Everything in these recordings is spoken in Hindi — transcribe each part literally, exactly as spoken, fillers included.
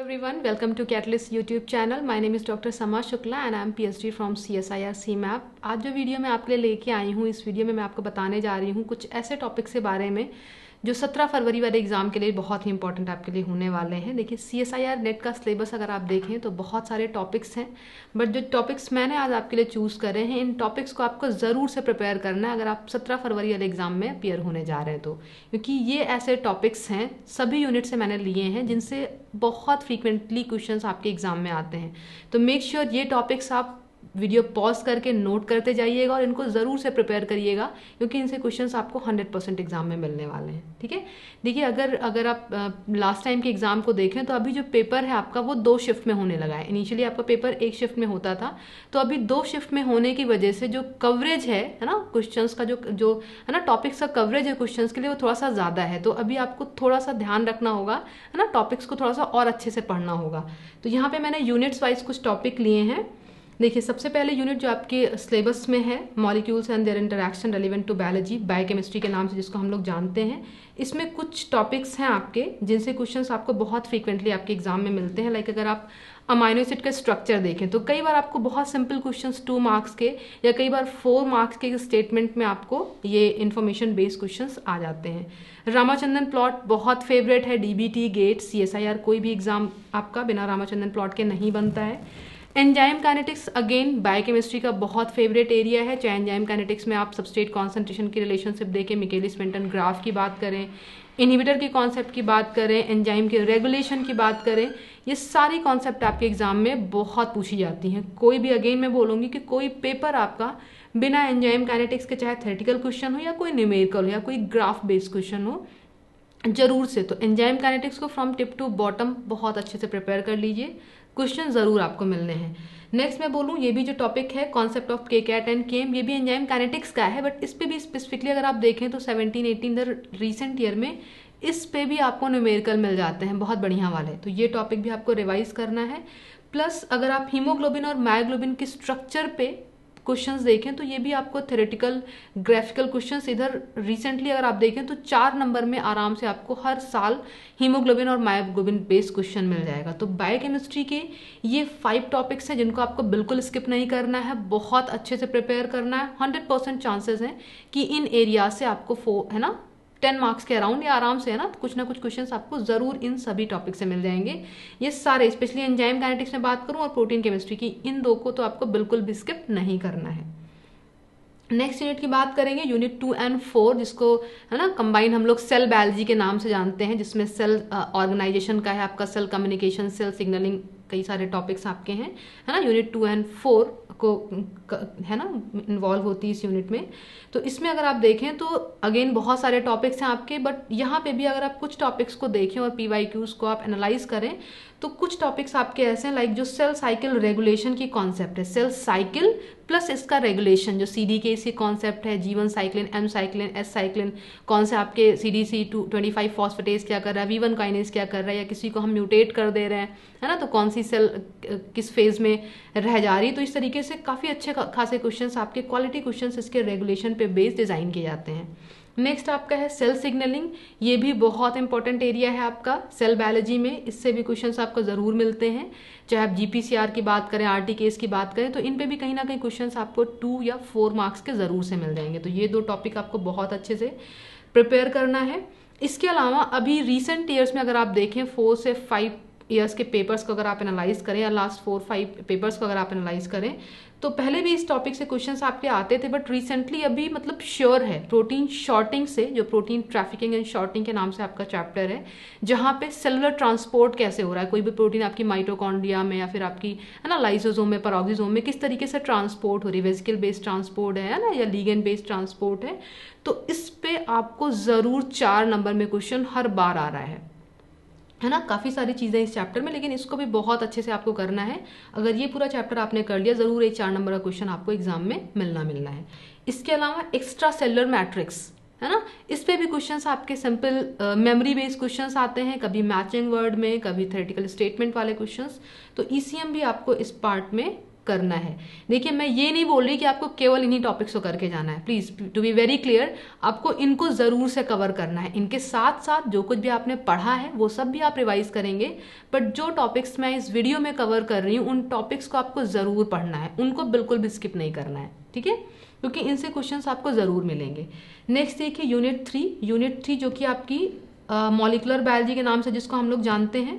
everyone, welcome to Catalyst YouTube channel. My name is Doctor Sama Shukla and I am P H D from C S I R C MAP. आज जो वीडियो मैं आपके लिए लेके आई हूँ, इस वीडियो में मैं आपको बताने जा रही हूँ कुछ ऐसे टॉपिक्स के बारे में जो सत्रह फरवरी वाले एग्जाम के लिए बहुत ही इंपॉर्टेंट आपके लिए होने वाले हैं। देखिए, C S I R NET का सिलेबस अगर आप देखें तो बहुत सारे टॉपिक्स हैं, बट जो टॉपिक्स मैंने आज आपके लिए चूज़ करे हैं, इन टॉपिक्स को आपको ज़रूर से प्रिपेयर करना है अगर आप सत्रह फरवरी वाले एग्जाम में अपियर होने जा रहे हैं तो, क्योंकि ये ऐसे टॉपिक्स हैं सभी यूनिट से मैंने लिए हैं जिनसे बहुत फ्रीक्वेंटली क्वेश्चंस आपके एग्जाम में आते हैं। तो मेक श्योर ये टॉपिक्स आप वीडियो पॉज करके नोट करते जाइएगा और इनको ज़रूर से प्रिपेयर करिएगा, क्योंकि इनसे क्वेश्चंस आपको हंड्रेड परसेंट एग्जाम में मिलने वाले हैं। ठीक है, देखिए, अगर अगर आप लास्ट टाइम के एग्जाम को देखें तो अभी जो पेपर है आपका वो दो शिफ्ट में होने लगा है। इनिशियली आपका पेपर एक शिफ्ट में होता था, तो अभी दो शिफ्ट में होने की वजह से जो कवरेज है है ना क्वेश्चंस का, जो जो है ना टॉपिक्स का कवरेज है क्वेश्चंस के लिए, वो थोड़ा सा ज़्यादा है। तो अभी आपको थोड़ा सा ध्यान रखना होगा, है ना, टॉपिक्स को थोड़ा सा और अच्छे से पढ़ना होगा। तो यहाँ पे मैंने यूनिट्स वाइज कुछ टॉपिक लिए हैं। देखिए, सबसे पहले यूनिट जो आपके सिलेबस में है, molecules and their interaction relevant to biology, biochemistry के नाम से जिसको हम लोग जानते हैं। इसमें कुछ टॉपिक्स हैं आपके जिनसे क्वेश्चंस आपको बहुत फ्रीक्वेंटली आपके एग्जाम में मिलते हैं। लाइक अगर आप अमाइनो एसिड का स्ट्रक्चर देखें तो कई बार आपको बहुत सिंपल क्वेश्चंस टू मार्क्स के या कई बार फोर मार्क्स के स्टेटमेंट में आपको ये इन्फॉर्मेशन बेस्ड क्वेश्चंस आ जाते हैं। रामाचंद्रन प्लॉट बहुत फेवरेट है, डीबीटी, गेट, सीएसआईआर, कोई भी एग्जाम आपका बिना रामाचंद्रन प्लॉट के नहीं बनता है। एंजाइम काइनेटिक्स अगेन बायोकेमिस्ट्री का बहुत फेवरेट एरिया है। चाहे एंजाइम काइनेटिक्स में आप सबस्ट्रेट कॉन्सेंट्रेशन की रिलेशनशिप देखें, मिकेलिस मेंटन ग्राफ की बात करें, इनहिबिटर की कॉन्सेप्ट की बात करें, एंजाइम के रेगुलेशन की बात करें, ये सारी कॉन्सेप्ट आपके एग्जाम में बहुत पूछी जाती हैं। कोई भी, अगेन मैं बोलूँगी कि कोई पेपर आपका बिना एंजाइम काइनेटिक्स के, चाहे थेरेटिकल क्वेश्चन हो या कोई न्यूमेरिकल हो या कोई ग्राफ बेस्ड क्वेश्चन हो, जरूर से तो एंजाइम काइनेटिक्स को फ्रॉम टिप टू बॉटम बहुत अच्छे से प्रिपेयर कर लीजिए, क्वेश्चन जरूर आपको मिलने हैं। नेक्स्ट मैं बोलूँ, ये भी जो टॉपिक है concept of K cat and Km, ये भी एंजाइम काइनेटिक्स का है, बट इस पे भी स्पेसिफिकली अगर आप देखें तो seventeen eighteen the recent year में इस पे भी आपको न्यूमेरिकल मिल जाते हैं बहुत बढ़िया वाले। तो ये टॉपिक भी आपको रिवाइज करना है। प्लस अगर आप हीमोग्लोबिन और मायोग्लोबिन के स्ट्रक्चर पे क्वेश्चंस देखें तो ये भी आपको थ्योरेटिकल ग्राफिकल क्वेश्चंस इधर रिसेंटली अगर आप देखें तो चार नंबर में आराम से आपको हर साल हीमोग्लोबिन और मायोग्लोबिन बेस्ड क्वेश्चन मिल जाएगा। तो बायोकेमिस्ट्री के ये फाइव टॉपिक्स हैं जिनको आपको बिल्कुल स्किप नहीं करना है, बहुत अच्छे से प्रिपेयर करना है। हंड्रेड परसेंट चांसेस हैं कि इन एरिया से आपको फोर है ना टेन मार्क्स के अराउंड या आराम से है ना कुछ ना कुछ क्वेश्चंस आपको जरूर इन सभी टॉपिक से मिल जाएंगे। ये सारे, स्पेशली एंजाइम काइनेटिक्स में बात करूं और प्रोटीन केमिस्ट्री की, इन दो को तो आपको बिल्कुल भी स्किप नहीं करना है। नेक्स्ट यूनिट की बात करेंगे, यूनिट टू एंड फोर, जिसको है ना कंबाइन हम लोग सेल बायोलॉजी के नाम से जानते हैं, जिसमें सेल ऑर्गेनाइजेशन का है आपका, सेल कम्युनिकेशन, सेल सिग्नलिंग, कई सारे टॉपिक्स आपके हैं, है ना। यूनिट टू एंड फोर को है ना इन्वॉल्व होती है इस यूनिट में। तो इसमें अगर आप देखें तो अगेन बहुत सारे टॉपिक्स हैं आपके, बट यहाँ पे भी अगर आप कुछ टॉपिक्स को देखें और पीवाईक्यूज को आप एनालाइज करें तो कुछ टॉपिक्स आपके ऐसे हैं, लाइक जो सेल साइकिल रेगुलेशन की कॉन्सेप्ट है, सेल साइकिल प्लस इसका रेगुलेशन, जो सी डी के इसकी कॉन्सेप्ट है, G one cyclin, M cyclin, S cyclin, कौन से आपके C D C two twenty five phosphatase क्या कर रहा है, वी वन काइनेज क्या कर रहा है, या किसी को हम म्यूटेट कर दे रहे हैं, है ना, तो कौन सी सेल किस फेज में रह जा रही। तो इस तरीके से काफ़ी अच्छे खासे क्वेश्चंस आपके, क्वालिटी क्वेश्चंस इसके रेगुलेशन पे बेस्ड डिजाइन किए जाते हैं। नेक्स्ट आपका है सेल सिग्नलिंग, ये भी बहुत इंपॉर्टेंट एरिया है आपका सेल बायोलॉजी में, इससे भी क्वेश्चंस आपको ज़रूर मिलते हैं। चाहे आप जीपीसीआर की बात करें, आरटीकेस की बात करें, तो इन पे भी कहीं ना कहीं क्वेश्चंस आपको टू या फोर मार्क्स के ज़रूर से मिल जाएंगे। तो ये दो टॉपिक आपको बहुत अच्छे से प्रिपेयर करना है। इसके अलावा अभी रिसेंट ईयर्स में अगर आप देखें, फोर से फाइव ईयर्स के पेपर्स को अगर आप एनालाइज करें या लास्ट फोर फाइव पेपर्स को अगर आप एनालाइज करें तो पहले भी इस टॉपिक से क्वेश्चंस आपके आते थे, बट रिसेंटली अभी मतलब श्योर है प्रोटीन शॉर्टिंग से, जो प्रोटीन ट्रैफिकिंग एंड शॉर्टिंग के नाम से आपका चैप्टर है, जहां पे सेलुलर ट्रांसपोर्ट कैसे हो रहा है, कोई भी प्रोटीन आपकी माइटोकॉन्ड्रिया में या फिर आपकी है ना लाइसोसोम में, पैरोक्सिसोम में किस तरीके से ट्रांसपोर्ट हो रही है, वेसिकल बेस्ड ट्रांसपोर्ट है ना या लिगेंड बेस्ड ट्रांसपोर्ट है, तो इस पे आपको जरूर चार नंबर में क्वेश्चन हर बार आ रहा है है ना। काफ़ी सारी चीज़ें इस चैप्टर में, लेकिन इसको भी बहुत अच्छे से आपको करना है। अगर ये पूरा चैप्टर आपने कर लिया, ज़रूर एक चार नंबर का क्वेश्चन आपको एग्जाम में मिलना मिलना है। इसके अलावा एक्स्ट्रा सेलुलर मैट्रिक्स है ना, इस पे भी क्वेश्चंस आपके सिंपल मेमोरी बेस्ड क्वेश्चंस आते हैं, कभी मैचिंग वर्ड में, कभी थ्योरेटिकल स्टेटमेंट वाले क्वेश्चंस। तो ईसीएम भी आपको इस पार्ट में करना है। देखिए मैं ये नहीं बोल रही कि आपको केवल इन्हीं टॉपिक्स को करके जाना है, please to be very clear, आपको इनको जरूर से कवर करना है। इनके साथ साथ जो कुछ भी आपने पढ़ा है वो सब भी आप रिवाइज करेंगे, बट जो टॉपिक्स मैं इस वीडियो में कवर कर रही हूँ उन टॉपिक्स को आपको जरूर पढ़ना है, उनको बिल्कुल भी स्किप नहीं करना है, ठीक है, क्योंकि इनसे क्वेश्चंस आपको जरूर मिलेंगे। नेक्स्ट देखिए यूनिट थ्री, यूनिट थ्री जो कि आपकी मॉलिक्यूलर बायोलॉजी के नाम से जिसको हम लोग जानते हैं,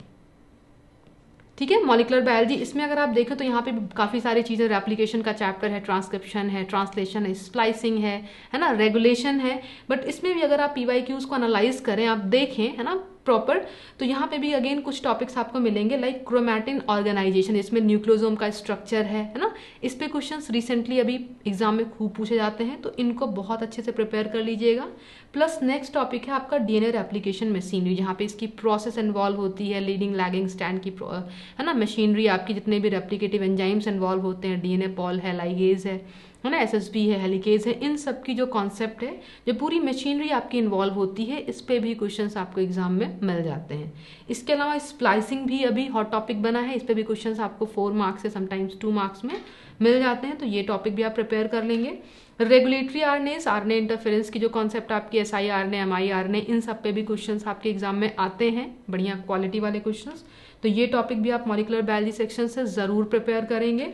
ठीक है, मॉलिक्यूलर बायोलॉजी। इसमें अगर आप देखें तो यहाँ पे काफी सारी चीजें, रेप्लिकेशन का चैप्टर है, ट्रांसक्रिप्शन है, ट्रांसलेशन है, स्प्लाइसिंग है है ना, रेगुलेशन है। बट इसमें भी अगर आप पीवाईक्यूज को एनालाइज करें, आप देखें है ना प्रॉपर, तो यहाँ पे भी अगेन कुछ टॉपिक्स आपको मिलेंगे लाइक क्रोमैटिन ऑर्गेनाइजेशन, इसमें न्यूक्लियोसोम का स्ट्रक्चर है है ना। इस पे क्वेश्चंस रिसेंटली अभी एग्जाम में खूब पूछे जाते हैं, तो इनको बहुत अच्छे से प्रिपेयर कर लीजिएगा। प्लस नेक्स्ट टॉपिक है आपका डीएनए रेप्लिकेशन मशीनरी, जहाँ पे इसकी प्रोसेस इन्वॉल्व होती है, लीडिंग लैगिंग स्टैंड की है ना मशीनरी, आपकी जितने भी रेप्लिकेटिव एंजाइम्स इन्वॉल्व होते हैं, डीएनए पॉल है, लाइगेज है है ना, एसएसबी है, हेलिकेज है, इन सब की जो कॉन्सेप्ट है, जो पूरी मशीनरी आपकी इन्वॉल्व होती है, इस पे भी क्वेश्चंस आपको एग्जाम में मिल जाते हैं। इसके अलावा स्प्लाइसिंग भी अभी हॉट टॉपिक बना है, इस पे भी क्वेश्चंस आपको फोर मार्क्स से समटाइम्स टू मार्क्स में मिल जाते हैं, तो ये टॉपिक भी आप प्रिपेयर कर लेंगे। रेगुलेटरी आरएनएस, आरएनए इंटरफेरेंस की जो कॉन्सेप्ट आपकी S I RNA, M I RNA, इन सब पे भी क्वेश्चंस आपके एग्जाम में आते हैं, बढ़िया क्वालिटी वाले क्वेश्चंस, तो ये टॉपिक भी आप मॉलिक्यूलर बायोलॉजी सेक्शन से जरूर प्रिपेयर करेंगे।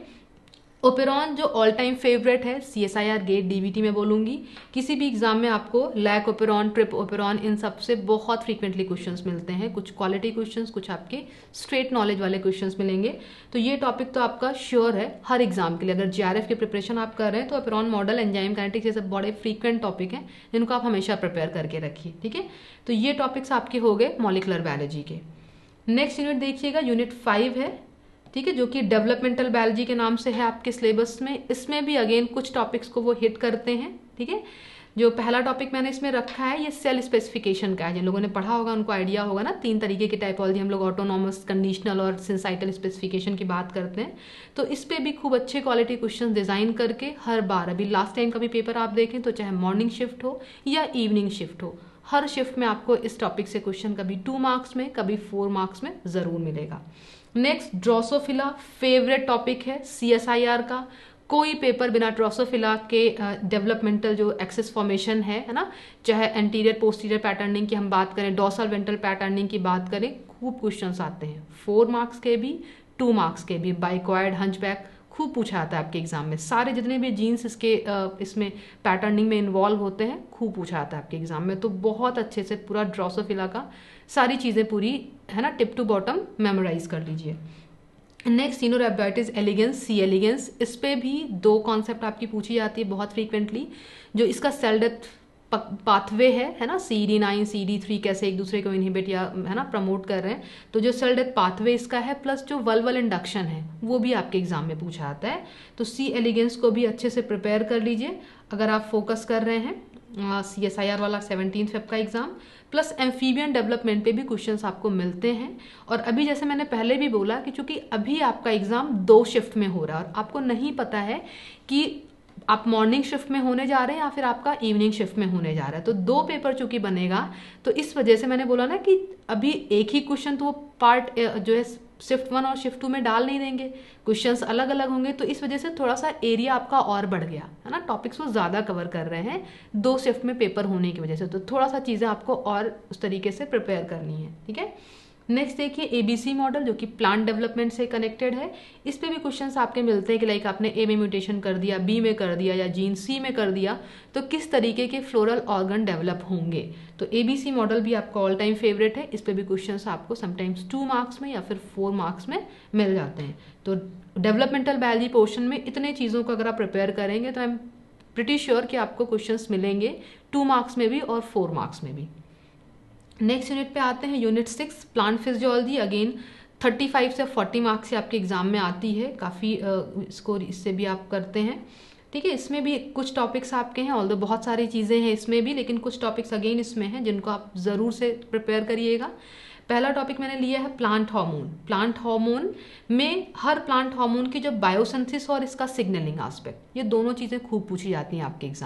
ओपेरॉन जो ऑल टाइम फेवरेट है, C S I R GATE DBT में बोलूंगी, किसी भी एग्जाम में आपको लैक ओपेरॉन, ट्रिप ओपेरॉन, इन सब से बहुत फ्रीक्वेंटली क्वेश्चंस मिलते हैं, कुछ क्वालिटी क्वेश्चंस, कुछ आपके स्ट्रेट नॉलेज वाले क्वेश्चंस मिलेंगे। तो ये टॉपिक तो आपका श्योर है हर एग्जाम के लिए, अगर जीआरएफ की प्रिपरेशन आप कर रहे हैं तो ओपेरॉन मॉडल, एंजाइम काइनेटिक्स, ये सब बड़े फ्रीक्वेंट टॉपिक हैं जिनको आप हमेशा प्रिपेयर करके रखिए, ठीक है। तो ये टॉपिक्स आपके हो गए मॉलिक्यूलर बायोलॉजी के। नेक्स्ट यूनिट देखिएगा, यूनिट फाइव है, ठीक है, जो कि डेवलपमेंटल बायोलॉजी के नाम से है आपके सिलेबस में। इसमें भी अगेन कुछ टॉपिक्स को वो हिट करते हैं, ठीक है। जो पहला टॉपिक मैंने इसमें रखा है ये सेल स्पेसिफिकेशन का है, जिन लोगों ने पढ़ा होगा उनको आइडिया होगा ना, तीन तरीके की टाइपोलॉजी हम लोग ऑटोनॉमस, कंडीशनल और सिंसाइटल स्पेसिफिकेशन की बात करते हैं। तो इस पे भी खूब अच्छे क्वालिटी क्वेश्चन डिजाइन करके हर बार, अभी लास्ट टाइम का भी पेपर आप देखें तो चाहे मॉर्निंग शिफ्ट हो या इवनिंग शिफ्ट हो, हर शिफ्ट में आपको इस टॉपिक से क्वेश्चन कभी टू मार्क्स में कभी फोर मार्क्स में जरूर मिलेगा। नेक्स्ट ड्रोसोफिला, फेवरेट टॉपिक है सीएसआईआर का, कोई पेपर बिना ड्रोसोफिला के डेवलपमेंटल जो एक्सेस फॉर्मेशन है है ना, चाहे एंटीरियर पोस्टीरियर पैटर्निंग की हम बात करें, डोर्सल वेंट्रल पैटर्निंग की बात करें, खूब क्वेश्चंस आते हैं, फोर मार्क्स के भी टू मार्क्स के भी। बाइक्वाइड, हंचबैक खूब पूछा आता है आपके एग्जाम में, सारे जितने भी जीन्स इसके इसमें पैटर्निंग में इन्वॉल्व होते हैं खूब पूछा आता है आपके एग्जाम में। तो बहुत अच्छे से पूरा ड्रोसोफिला का सारी चीजें पूरी है ना टिप टू बॉटम मेमोराइज कर लीजिए। Next Caenorhabditis elegans, C elegans, इस पे भी दो कॉन्सेप्ट आपकी पूछी जाती है बहुत फ्रीक्वेंटली। जो इसका सेल डेथ पाथवे है है ना, C D nine C D three कैसे एक दूसरे को इनहिबिट या है ना प्रमोट कर रहे हैं, तो जो सेल डेथ पाथवे इसका है, प्लस जो वल्वल इंडक्शन है वो भी आपके एग्जाम में पूछा आता है। तो सी एलिगेंस को भी अच्छे से प्रिपेयर कर लीजिए अगर आप फोकस कर रहे हैं सी एस आई आर वाला सेवनटीन फेब का एग्जाम। प्लस एम्फीबियन डेवलपमेंट पे भी क्वेश्चंस आपको मिलते हैं। और अभी जैसे मैंने पहले भी बोला कि चूंकि अभी आपका एग्जाम दो शिफ्ट में हो रहा है और आपको नहीं पता है कि आप मॉर्निंग शिफ्ट में होने जा रहे हैं या फिर आपका इवनिंग शिफ्ट में होने जा रहा है, तो दो पेपर चूंकि बनेगा, तो इस वजह से मैंने बोला ना कि अभी एक ही क्वेश्चन तो वो पार्ट जो है शिफ्ट वन और शिफ्ट टू में डाल नहीं देंगे, क्वेश्चंस अलग अलग होंगे, तो इस वजह से थोड़ा सा एरिया आपका और बढ़ गया है ना, टॉपिक्स वो ज्यादा कवर कर रहे हैं दो शिफ्ट में पेपर होने की वजह से, तो थोड़ा सा चीजें आपको और उस तरीके से प्रिपेयर करनी है, ठीक है। नेक्स्ट देखिए एबीसी मॉडल, जो कि प्लांट डेवलपमेंट से कनेक्टेड है। इस पे भी क्वेश्चंस आपके मिलते हैं कि लाइक आपने ए में म्यूटेशन कर दिया, बी में कर दिया या जीन सी में कर दिया, तो किस तरीके के फ्लोरल ऑर्गन डेवलप होंगे। तो एबीसी मॉडल भी आपका ऑल टाइम फेवरेट है, इस पे भी क्वेश्चंस आपको समटाइम्स टू मार्क्स में या फिर फोर मार्क्स में मिल जाते हैं। तो डेवलपमेंटल बायोलॉजी पोर्शन में इतने चीजों को अगर आप प्रिपेयर करेंगे तो आई एम प्रिटी श्योर कि आपको क्वेश्चंस मिलेंगे टू मार्क्स में भी और फोर मार्क्स में भी। नेक्स्ट यूनिट पे आते हैं, unit six plant physiology. Again thirty five से फोर्टी मार्क्स से आपके एग्जाम में आती है, काफ़ी स्कोर इससे भी आप करते हैं, ठीक है। इसमें भी कुछ टॉपिक्स आपके हैं, ऑल्दो बहुत सारी चीज़ें हैं इसमें भी, लेकिन कुछ टॉपिक्स अगेन इसमें हैं जिनको आप ज़रूर से प्रिपेयर करिएगा। पहला टॉपिक मैंने लिया है प्लांट हार्मोन। प्लांट हार्मोन में हर प्लांट हार्मोन की जो बायोसिंथेसिस और इसका सिग्नलिंग एस्पेक्ट, ये दोनों चीज़ें खूब पूछी जाती हैं आपके एग्जाम में, ठीक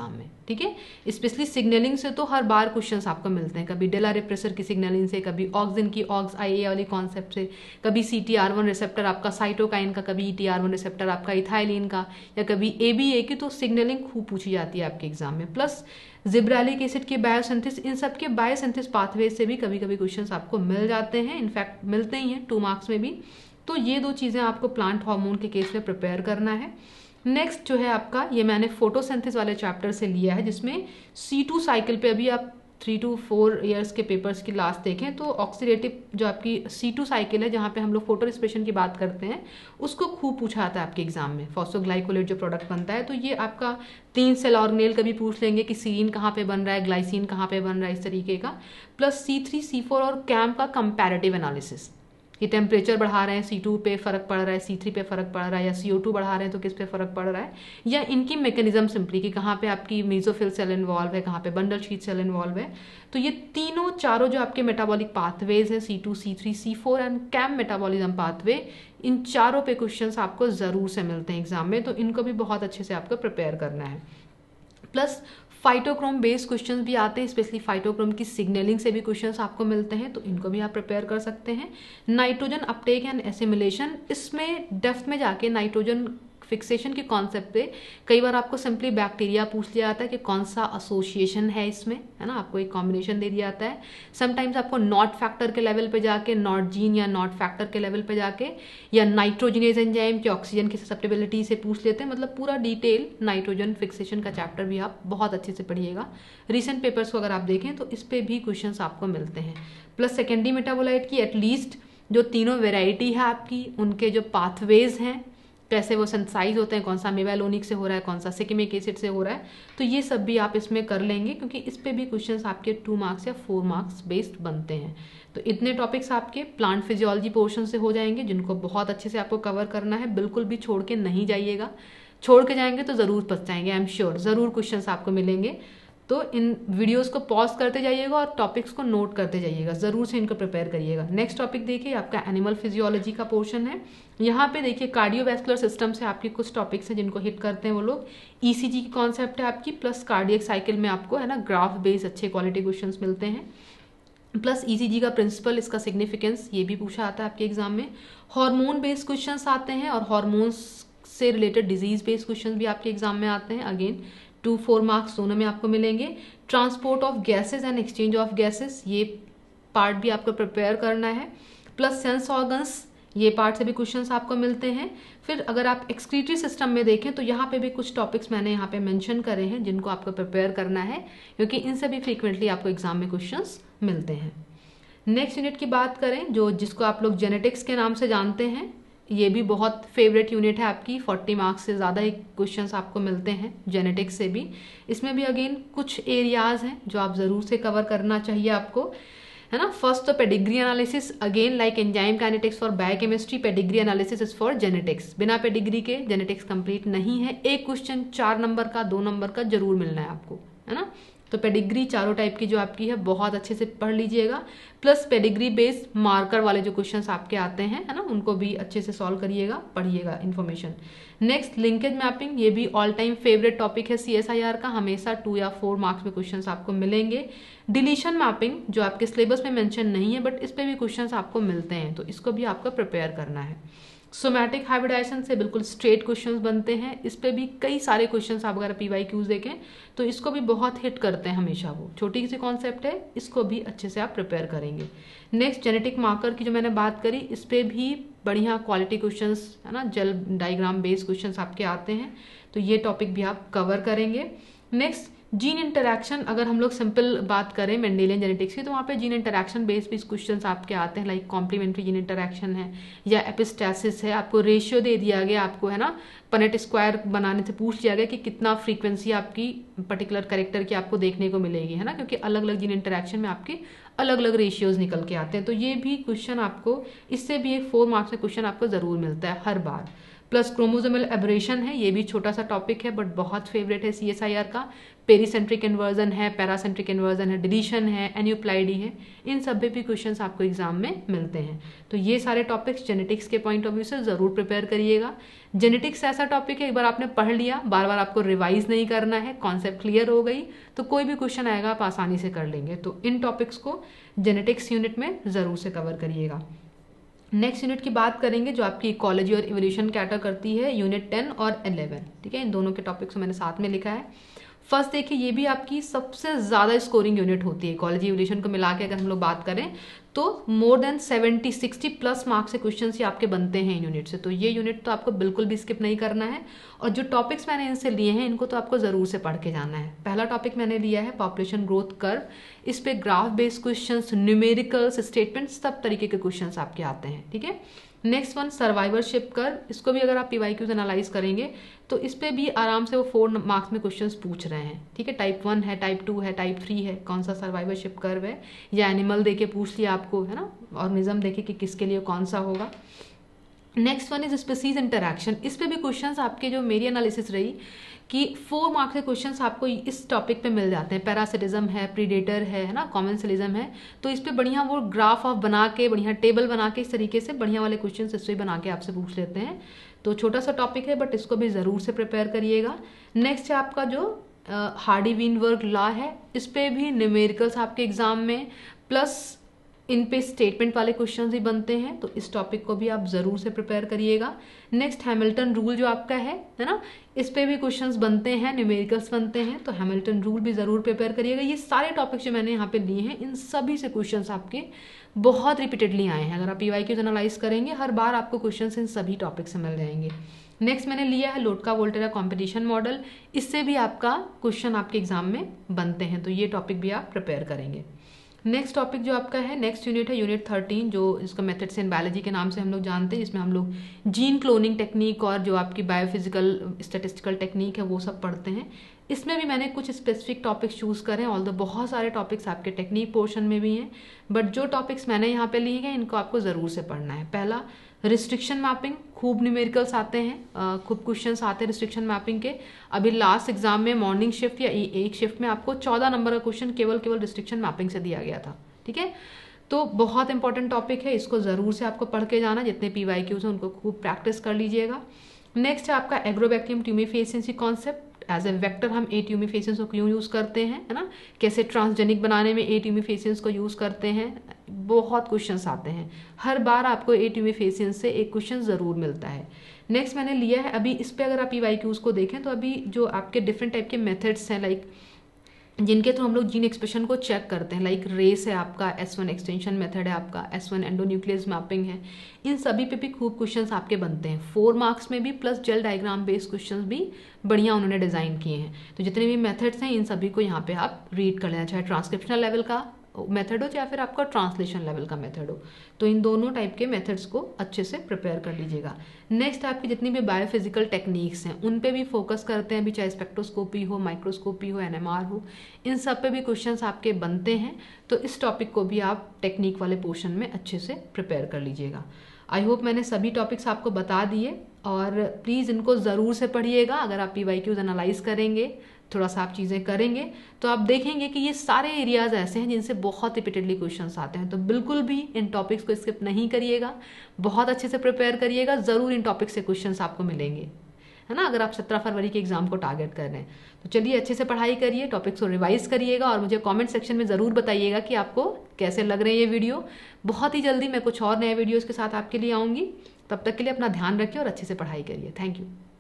ठीक है। स्पेशली सिग्नलिंग से तो हर बार क्वेश्चंस आपको मिलते हैं, कभी डेला रिप्रेसर की सिग्नलिंग से, कभी ऑक्सिन की ऑक्स आई ए वाली कॉन्सेप्ट से, कभी C T R one receptor आपका साइटोकाइन का, कभी E T R one receptor आपका इथाइलिन का, या कभी ए बी ए की। तो सिग्नलिंग खूब पूछी जाती है आपके एग्जाम में। प्लस जिब्रालिक एसिड के बायोसिंथेसिस, इन सब के बायोसिंथेसिस पाथवेज से भी कभी कभी क्वेश्चंस आपको मिल जाते हैं, इनफैक्ट मिलते ही हैं टू मार्क्स में भी। तो ये दो चीज़ें आपको प्लांट हार्मोन के केस में प्रिपेयर करना है। नेक्स्ट जो है आपका, ये मैंने फोटोसिंथेसिस वाले चैप्टर से लिया है, जिसमें सी टू साइकिल पे अभी आप थ्री टू फोर ईयर्स के पेपर्स की लास्ट देखें तो ऑक्सीडेटिव जो आपकी सी टू साइकिल है, जहाँ पे हम लोग फोटो रिस्पिरेशन की बात करते हैं, उसको खूब पूछा आता है आपके एग्जाम में। फॉस्फोग्लाइकोलेट जो प्रोडक्ट बनता है, तो ये आपका तीन सेल ऑर्गेनेल कभी पूछ लेंगे कि सीरीन कहाँ पे बन रहा है, ग्लाइसिन कहाँ पे बन रहा है, इस तरीके का। Plus C three C four और कैम का कंपैरेटिव एनालिसिस, कि टेम्परेचर बढ़ा रहे हैं सी टू पे फर्क पड़ रहा है, सी थ्री पे फर्क पड़ रहा है, या सी ओ टू बढ़ा रहे हैं तो किस पे फर्क पड़ रहा है, या इनकी मैकेनिज्म सिंपली कि कहाँ पे आपकी मेसोफिल सेल इन्वॉल्व है, कहाँ पे बंडल शीट सेल इन्वॉल्व है। तो ये तीनों चारों जो आपके मेटाबॉलिक पाथवेज हैं, C two C three C four and CAM metabolism pathway, इन चारों पे क्वेश्चंस आपको जरूर से मिलते हैं एग्जाम में, तो इनको भी बहुत अच्छे से आपको प्रिपेयर करना है। प्लस फाइटोक्रोम बेस्ड क्वेश्चंस भी आते हैं, स्पेशली फाइटोक्रोम की सिग्नलिंग से भी क्वेश्चंस आपको मिलते हैं, तो इनको भी आप प्रिपेयर कर सकते हैं। नाइट्रोजन अपटेक एंड एसिमिलेशन, इसमें डेप्थ में जाके नाइट्रोजन फिक्सेशन के कॉन्सेप्ट पे कई बार आपको सिंपली बैक्टीरिया पूछ लिया जाता है कि कौन सा एसोसिएशन है इसमें, है ना, आपको एक कॉम्बिनेशन दे दिया जाता है। समटाइम्स आपको नॉट फैक्टर के लेवल पे जाके, नॉट जीन या नॉट फैक्टर के लेवल पे जाके, या नाइट्रोजनेज एंजाइम के ऑक्सीजन की ससेप्टेबिलिटी से पूछ लेते हैं। मतलब पूरा डिटेल नाइट्रोजन फिक्सेशन का चैप्टर भी आप बहुत अच्छे से पढ़िएगा। रिसेंट पेपर्स को अगर आप देखें तो इस पे भी क्वेश्चन आपको मिलते हैं। प्लस सेकेंडरी मेटाबोलाइट की एटलीस्ट जो तीनों वेराइटी है आपकी, उनके जो पाथवेज हैं, कैसे वो सिंथेसाइज होते हैं, कौन सा मेवालोनिक से हो रहा है, कौन सा सिकिमिक एसिड से हो रहा है, तो ये सब भी आप इसमें कर लेंगे, क्योंकि इस पे भी क्वेश्चंस आपके टू मार्क्स या फोर मार्क्स बेस्ड बनते हैं। तो इतने टॉपिक्स आपके प्लांट फिजियोलॉजी पोर्शन से हो जाएंगे, जिनको बहुत अच्छे से आपको कवर करना है। बिल्कुल भी छोड़ के नहीं जाइएगा, छोड़ के जाएंगे तो ज़रूर पछताएंगे, आई एम श्योर। ज़रूर क्वेश्चंस आपको मिलेंगे, तो इन वीडियोस को पॉज करते जाइएगा और टॉपिक्स को नोट करते जाइएगा, ज़रूर से इनको प्रिपेयर करिएगा। नेक्स्ट टॉपिक देखिए, आपका एनिमल फिजियोलॉजी का पोर्शन है। यहाँ पे देखिए कार्डियोवैस्कुलर सिस्टम से आपके कुछ टॉपिक्स हैं जिनको हिट करते हैं वो लोग। ईसीजी की कॉन्सेप्ट है आपकी, प्लस कार्डियक साइकिल में आपको, है ना, ग्राफ बेस्ड अच्छे क्वालिटी क्वेश्चंस मिलते हैं। प्लस ईसीजी का प्रिंसिपल, इसका सिग्निफिकेंस, ये भी पूछा आता है आपके एग्जाम में। हार्मोन बेस्ड क्वेश्चंस आते हैं, और हार्मोन्स से रिलेटेड डिजीज बेस्ड क्वेश्चंस भी आपके एग्जाम में आते हैं। अगेन टू फोर मार्क्स दोनों में आपको मिलेंगे। Transport of gases and exchange of gases, ये पार्ट भी आपको प्रिपेयर करना है। प्लस सेंस ऑर्गन्स, ये पार्ट से भी क्वेश्चंस आपको मिलते हैं। फिर अगर आप एक्सक्रीटरी सिस्टम में देखें तो यहाँ पे भी कुछ टॉपिक्स मैंने यहाँ पे मेंशन करे हैं जिनको आपको प्रिपेयर करना है, क्योंकि इनसे भी फ्रीक्वेंटली आपको एग्जाम में क्वेश्चंस मिलते हैं। नेक्स्ट यूनिट की बात करें, जो जिसको आप लोग जेनेटिक्स के नाम से जानते हैं, ये भी बहुत फेवरेट यूनिट है आपकी। फोर्टी मार्क्स से ज़्यादा ही क्वेश्चंस आपको मिलते हैं जेनेटिक्स से भी। इसमें भी अगेन कुछ एरियाज हैं जो आप ज़रूर से कवर करना चाहिए आपको, है ना। फर्स्ट तो pedigree analysis, again like enzyme kinetics for biochemistry, pedigree analysis is for genetics. बिना पेडिग्री के जेनेटिक्स कंप्लीट नहीं है। एक क्वेश्चन चार नंबर का, दो नंबर का जरूर मिलना है आपको, है ना। तो पेडिग्री चारों टाइप की जो आपकी है बहुत अच्छे से पढ़ लीजिएगा। प्लस पेडिग्री बेस्ड मार्कर वाले जो क्वेश्चंस आपके आते हैं, है ना, उनको भी अच्छे से सॉल्व करिएगा, पढ़िएगा इन्फॉर्मेशन। नेक्स्ट लिंकेज मैपिंग, ये भी ऑल टाइम फेवरेट टॉपिक है सीएसआईआर का, हमेशा टू या फोर मार्क्स में क्वेश्चंस आपको मिलेंगे। डिलीशन मैपिंग जो आपके सिलेबस में मेंशन नहीं है, बट इस पे भी क्वेश्चंस आपको मिलते हैं, तो इसको भी आपको प्रिपेयर करना है। सोमैटिक हाइब्रिडाइजेशन से बिल्कुल स्ट्रेट क्वेश्चंस बनते हैं, इस पे भी कई सारे क्वेश्चंस आप अगर पीवाई क्यूज देखें तो इसको भी बहुत हिट करते हैं हमेशा। वो छोटी सी कॉन्सेप्ट है, इसको भी अच्छे से आप प्रिपेयर करेंगे। नेक्स्ट जेनेटिक मार्कर की जो मैंने बात करी, इस पे भी बढ़िया क्वालिटी क्वेश्चंस, है ना, जेल डायग्राम बेस्ड क्वेश्चंस आपके आते हैं, तो ये टॉपिक भी आप कवर करेंगे। नेक्स्ट जीन इंटरैक्शन, अगर हम लोग सिंपल बात करें मेंडेलियन जेनेटिक्स की, तो वहाँ पे जीन इंटरैक्शन बेस्ड भी क्वेश्चंस आपके आते हैं, लाइक कॉम्प्लीमेंट्री जीन इंटरैक्शन है या एपिस्टैसिस है। आपको रेशियो दे दिया गया, आपको, है ना, पनेट स्क्वायर बनाने से पूछ लिया गया कि कितना फ्रीक्वेंसी आपकी पर्टिकुलर कैरेक्टर की आपको देखने को मिलेगी, है ना, क्योंकि अलग अलग जीन इंटरैक्शन में आपके अलग अलग रेशियोज निकल के आते हैं। तो ये भी क्वेश्चन आपको, इससे भी एक फोर मार्क्स में क्वेश्चन आपको जरूर मिलता है हर बार। प्लस क्रोमोसोमल एबरेशन है, ये भी छोटा सा टॉपिक है बट बहुत फेवरेट है सीएसआईआर का। पेरीसेंट्रिक इन्वर्जन है, पैरासेंट्रिक इन्वर्जन है, डिलीशन है, एन्यूप्लाइडी है, इन सब पे भी क्वेश्चंस आपको एग्जाम में मिलते हैं। तो ये सारे टॉपिक्स जेनेटिक्स के पॉइंट ऑफ व्यू से ज़रूर प्रिपेयर करिएगा। जेनेटिक्स ऐसा टॉपिक है, एक बार आपने पढ़ लिया, बार बार आपको रिवाइज नहीं करना है, कॉन्सेप्ट क्लियर हो गई तो कोई भी क्वेश्चन आएगा आप आसानी से कर लेंगे। तो इन टॉपिक्स को जेनेटिक्स यूनिट में ज़रूर से कवर करिएगा। नेक्स्ट यूनिट की बात करेंगे जो आपकी इकोलॉजी और इवोल्यूशन कैटर करती है, यूनिट टेन और इलेवन। ठीक है, इन दोनों के टॉपिक्स मैंने साथ में लिखा है। फर्स्ट देखिए, ये भी आपकी सबसे ज़्यादा स्कोरिंग यूनिट होती है। इकोलॉजी इवोल्यूशन को मिला के अगर हम लोग बात करें तो more than seventy sixty plus marks से क्वेश्चन ही आपके बनते हैं इन यूनिट से। तो ये यूनिट तो आपको बिल्कुल भी स्किप नहीं करना है। और जो टॉपिक्स मैंने इनसे लिए हैं इनको तो आपको ज़रूर से पढ़ के जाना है। पहला टॉपिक मैंने लिया है पॉपुलेशन ग्रोथ कर्व। इस पे graph based questions, numericals, statements, सब तरीके के क्वेश्चंस आपके आते हैं। ठीक है, नेक्स्ट वन सर्वाइवरशिप कर्व। इसको भी अगर आप पीवाईक्यूज एनालाइज करेंगे तो इस पे भी आराम से वो फोर मार्क्स में क्वेश्चंस पूछ रहे हैं। ठीक है, टाइप वन है, टाइप टू है, टाइप थ्री है, कौन सा सर्वाइवरशिप कर्व है, या एनिमल देके पूछ लिया आपको, है ना, ऑर्गेनिज्म देखे कि किसके लिए कौन सा होगा। Next one is species interaction. इस पे भी क्वेश्चंस आपके, जो मेरी एनालिसिस रही कि फोर मार्क्स के क्वेश्चंस आपको इस टॉपिक पे मिल जाते हैं। पैरासिटिज्म है, प्रीडेटर है, है ना, कॉमेंसलिज्म है। तो इस पे बढ़िया वो ग्राफ ऑफ बना के, बढ़िया टेबल बना के, इस तरीके से बढ़िया वाले क्वेश्चंस इससे बना के आपसे पूछ लेते हैं। तो छोटा सा टॉपिक है बट इसको भी ज़रूर से प्रिपेयर करिएगा। नेक्स्ट है आपका जो हार्डी वीनबर्ग लॉ है। इस पे भी न्यूमेरिकल्स आपके एग्जाम में, प्लस इन पे स्टेटमेंट वाले क्वेश्चंस ही बनते हैं। तो इस टॉपिक को भी आप ज़रूर से प्रिपेयर करिएगा। नेक्स्ट हैमिल्टन रूल जो आपका है है ना, इस पे भी क्वेश्चंस बनते हैं, न्यूमेरिकल्स बनते हैं। तो हैमिल्टन रूल भी ज़रूर प्रिपेयर करिएगा। ये सारे टॉपिक्स जो मैंने यहाँ पे लिए हैं इन सभी से क्वेश्चंस आपके बहुत रिपीटेडली आए हैं। अगर आप पीवाईक्यूज एनालाइज करेंगे हर बार आपको क्वेश्चंस इन सभी टॉपिक से मिल जाएंगे। नेक्स्ट मैंने लिया है लोटका वोल्टेरा कॉम्पिटिशन मॉडल। इससे भी आपका क्वेश्चन आपके एग्जाम में बनते हैं। तो ये टॉपिक भी आप प्रिपेयर करेंगे। नेक्स्ट टॉपिक जो आपका है, नेक्स्ट यूनिट है यूनिट थर्टीन, जो इसका मेथड्स इन बायोलॉजी के नाम से हम लोग जानते हैं, जिसमें हम लोग जीन क्लोनिंग टेक्निक और जो आपकी बायोफिजिकल स्टैटिस्टिकल टेक्निक है वो सब पढ़ते हैं। इसमें भी मैंने कुछ स्पेसिफिक टॉपिक्स चूज़ करे हैं, ऑल्दो बहुत सारे टॉपिक्स आपके टेक्निक पोर्शन में भी हैं, बट जो टॉपिक्स मैंने यहाँ पे लिए हैं इनको आपको ज़रूर से पढ़ना है। पहला रिस्ट्रिक्शन मैपिंग, खूब न्यूमेरिकल्स आते हैं, खूब क्वेश्चंस आते हैं रिस्ट्रिक्शन मैपिंग के। अभी लास्ट एग्जाम में मॉर्निंग शिफ्ट या एक शिफ्ट में आपको चौदह नंबर का क्वेश्चन केवल केवल रिस्ट्रिक्शन मैपिंग से दिया गया था। ठीक है, तो बहुत इंपॉर्टेंट टॉपिक है, इसको ज़रूर से आपको पढ़ के जाना। जितने पीवाईक्यूज हैं उनको खूब प्रैक्टिस कर लीजिएगा। नेक्स्ट है आपका Agrobacterium tumefaciens concept. As a vector हम ए ट्यूमिफेसिएंस को क्यों यूज़ करते हैं, है ना, कैसे ट्रांसजेनिक बनाने में ए ट्यूमिफेसिएंस को यूज़ करते हैं। बहुत क्वेश्चंस आते हैं, हर बार आपको ए ट्यूमिफेसिएंस से एक क्वेश्चन ज़रूर मिलता है। नेक्स्ट मैंने लिया है, अभी इस पे अगर आप पीवाईक्यूज को देखें तो अभी जो आपके डिफरेंट टाइप के मेथड्स हैं, लाइक जिनके थ्रू हम लोग जीन एक्सप्रेशन को चेक करते हैं, लाइक रेस है आपका, एस वन एक्सटेंशन मेथड है आपका, एस वन एंडोन्यूक्लियस मैपिंग है, इन सभी पे भी खूब क्वेश्चंस आपके बनते हैं फोर मार्क्स में भी, plus gel diagram based questions भी बढ़िया उन्होंने डिजाइन किए हैं। तो जितने भी मेथड्स हैं इन सभी को यहाँ पे आप रीड कर लेना, चाहे ट्रांसक्रिप्शनल लेवल का मेथड हो या फिर आपका ट्रांसलेशन लेवल का मेथड हो। तो इन दोनों टाइप के मेथड्स को अच्छे से प्रिपेयर कर लीजिएगा। नेक्स्ट आपकी जितनी भी बायोफिजिकल टेक्निक्स हैं उन पे भी फोकस करते हैं, अभी चाहे स्पेक्ट्रोस्कोपी हो, माइक्रोस्कोपी हो, एनएमआर हो, इन सब पे भी क्वेश्चंस आपके बनते हैं। तो इस टॉपिक को भी आप टेक्निक वाले पोर्शन में अच्छे से प्रिपेयर कर लीजिएगा। आई होप मैंने सभी टॉपिक्स आपको बता दिए, और प्लीज़ इनको ज़रूर से पढ़िएगा। अगर आप पीवाईक्यूज एनालाइज करेंगे, थोड़ा सा आप चीज़ें करेंगे, तो आप देखेंगे कि ये सारे एरियाज ऐसे हैं जिनसे बहुत रिपीटेडली क्वेश्चंस आते हैं। तो बिल्कुल भी इन टॉपिक्स को स्किप नहीं करिएगा, बहुत अच्छे से प्रिपेयर करिएगा, ज़रूर इन टॉपिक्स से क्वेश्चंस आपको मिलेंगे, है ना, अगर आप सत्रह फरवरी के एग्जाम को टारगेट कर रहे हैं। तो चलिए अच्छे से पढ़ाई करिए, टॉपिक्स को रिवाइज करिएगा, और मुझे कमेंट सेक्शन में ज़रूर बताइएगा कि आपको कैसे लग रहे हैं ये वीडियो। बहुत ही जल्दी मैं कुछ और नए वीडियोज़ के साथ आपके लिए आऊँगी। तब तक के लिए अपना ध्यान रखिए और अच्छे से पढ़ाई करिए। Thank you.